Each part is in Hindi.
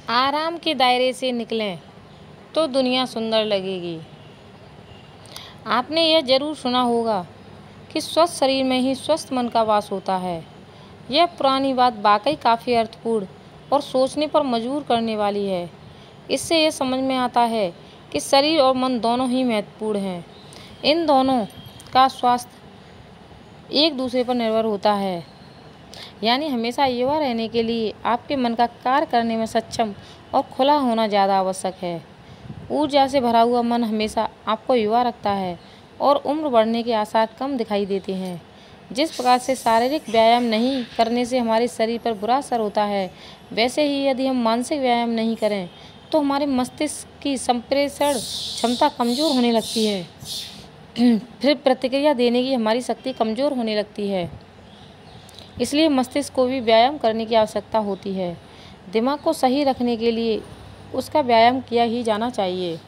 आराम के दायरे से निकलें तो दुनिया सुंदर लगेगी। आपने यह ज़रूर सुना होगा कि स्वस्थ शरीर में ही स्वस्थ मन का वास होता है। यह पुरानी बात वाकई काफ़ी अर्थपूर्ण और सोचने पर मजबूर करने वाली है। इससे यह समझ में आता है कि शरीर और मन दोनों ही महत्वपूर्ण हैं। इन दोनों का स्वास्थ्य एक दूसरे पर निर्भर होता है। यानी हमेशा युवा रहने के लिए आपके मन का कार्य करने में सक्षम और खुला होना ज़्यादा आवश्यक है। ऊर्जा से भरा हुआ मन हमेशा आपको युवा रखता है और उम्र बढ़ने के आसार कम दिखाई देते हैं। जिस प्रकार से शारीरिक व्यायाम नहीं करने से हमारे शरीर पर बुरा असर होता है, वैसे ही यदि हम मानसिक व्यायाम नहीं करें तो हमारे मस्तिष्क की संप्रेषण क्षमता कमज़ोर होने लगती है। फिर प्रतिक्रिया देने की हमारी शक्ति कमज़ोर होने लगती है। इसलिए मस्तिष्क को भी व्यायाम करने की आवश्यकता होती है। दिमाग को सही रखने के लिए उसका व्यायाम किया ही जाना चाहिए।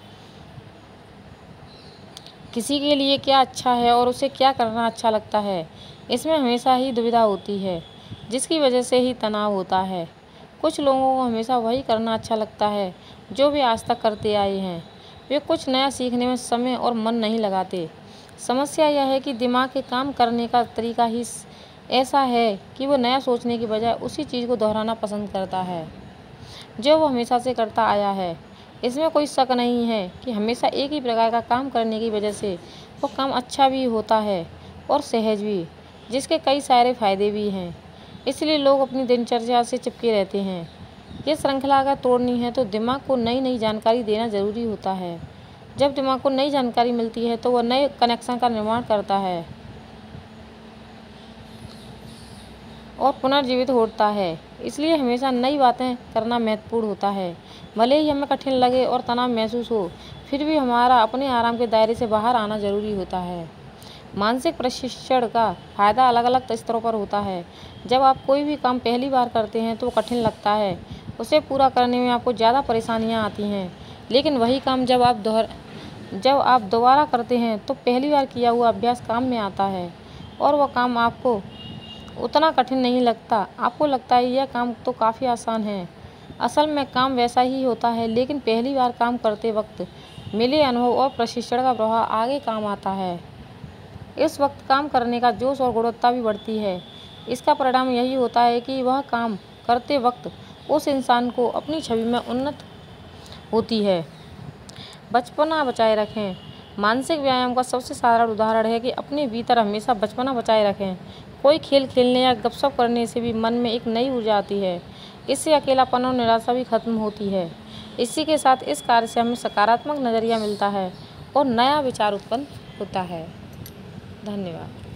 किसी के लिए क्या अच्छा है और उसे क्या करना अच्छा लगता है, इसमें हमेशा ही दुविधा होती है, जिसकी वजह से ही तनाव होता है। कुछ लोगों को हमेशा वही करना अच्छा लगता है जो वे आज तक करते आए हैं। वे कुछ नया सीखने में समय और मन नहीं लगाते। समस्या यह है कि दिमाग के काम करने का तरीका ही ऐसा है कि वो नया सोचने की बजाय उसी चीज़ को दोहराना पसंद करता है जो वो हमेशा से करता आया है। इसमें कोई शक नहीं है कि हमेशा एक ही प्रकार का काम करने की वजह से वो काम अच्छा भी होता है और सहज भी, जिसके कई सारे फायदे भी हैं। इसलिए लोग अपनी दिनचर्या से चिपके रहते हैं। ये श्रृंखला अगर तोड़नी है तो दिमाग को नई नई जानकारी देना ज़रूरी होता है। जब दिमाग को नई जानकारी मिलती है तो वह नए कनेक्शन का निर्माण करता है और पुनर्जीवित होता है। इसलिए हमेशा नई बातें करना महत्वपूर्ण होता है। भले ही हमें कठिन लगे और तनाव महसूस हो, फिर भी हमारा अपने आराम के दायरे से बाहर आना जरूरी होता है। मानसिक प्रशिक्षण का फायदा अलग अलग स्तरों पर होता है। जब आप कोई भी काम पहली बार करते हैं तो वो कठिन लगता है। उसे पूरा करने में आपको ज़्यादा परेशानियाँ आती हैं। लेकिन वही काम जब आप दोबारा करते हैं तो पहली बार किया हुआ अभ्यास काम में आता है और वह काम आपको उतना कठिन नहीं लगता। आपको लगता है यह काम तो काफ़ी आसान है। असल में काम वैसा ही होता है, लेकिन पहली बार काम करते वक्त मिले अनुभव और प्रशिक्षण का प्रभाव आगे काम आता है। इस वक्त काम करने का जोश और गुणवत्ता भी बढ़ती है। इसका परिणाम यही होता है कि वह काम करते वक्त उस इंसान को अपनी छवि में उन्नत होती है। बचपना बचाए रखें। मानसिक व्यायाम का सबसे साधारण उदाहरण है कि अपने भीतर हमेशा बचपना बचाए रखें। कोई खेल खेलने या गपशप करने से भी मन में एक नई ऊर्जा आती है। इससे अकेलापन और निराशा भी खत्म होती है। इसी के साथ इस कार्य से हमें सकारात्मक नज़रिया मिलता है और नया विचार उत्पन्न होता है। धन्यवाद।